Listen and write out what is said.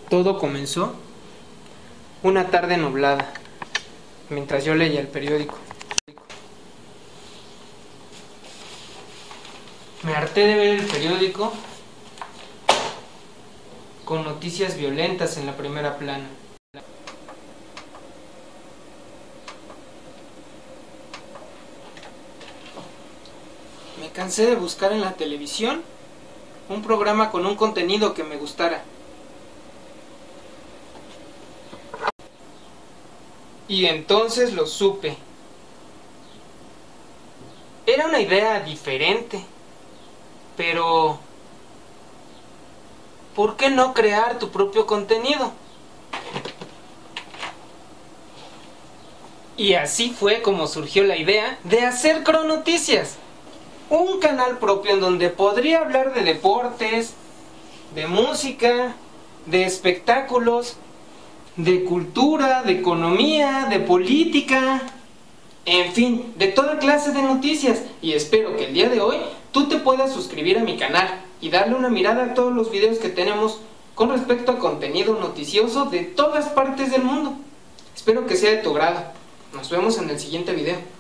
Todo comenzó una tarde nublada, mientras yo leía el periódico. Me harté de ver el periódico con noticias violentas en la primera plana. Me cansé de buscar en la televisión un programa con un contenido que me gustara. Y entonces lo supe. Era una idea diferente, pero ¿por qué no crear tu propio contenido? Y así fue como surgió la idea de hacer Cronoticias, un canal propio en donde podría hablar de deportes, de música, de espectáculos, de cultura, de economía, de política, en fin, de toda clase de noticias. Y espero que el día de hoy tú te puedas suscribir a mi canal y darle una mirada a todos los videos que tenemos con respecto a contenido noticioso de todas partes del mundo. Espero que sea de tu agrado. Nos vemos en el siguiente video.